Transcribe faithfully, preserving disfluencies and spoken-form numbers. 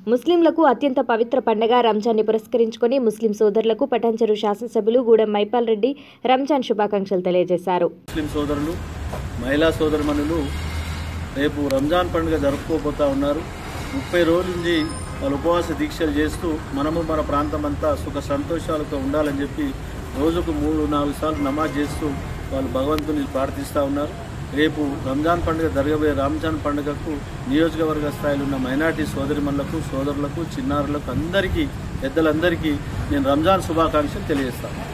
ముస్లింలకు అత్యంత పవిత్ర పండుగ రంజాన్ని పురస్కరించుకొని ముస్లిం సోదరులకు పటాన్చెరు శాసనసభ్యులు గూడెం మైపాల్ రెడ్డి రంజాన్ శుభాకాంక్షలు తెలియజేశారు. ముస్లిం సోదరులు, మహిళా సోదరుమణులు రేపు రంజాన్ పండుగ జరుపుకోబోతా ఉన్నారు. ముప్పై రోజుల నుంచి వాళ్ళు ఉపవాస దీక్షలు చేస్తూ మనము మన ప్రాంతం అంతా సుఖ సంతోషాలతో ఉండాలని చెప్పి రోజుకు మూడు నాలుగు సార్లు నమాజ్ చేస్తూ వాళ్ళు భగవంతుని ప్రార్థిస్తూ ఉన్నారు. రేపు రంజాన్ పండుగ జరగబోయే రంజాన్ పండుగకు నియోజకవర్గ స్థాయిలో ఉన్న మైనార్టీ సోదరిమణులకు, సోదరులకు, చిన్నారులకు అందరికీ, పెద్దలందరికీ నేను రంజాన్ శుభాకాంక్షలు తెలియజేస్తాను.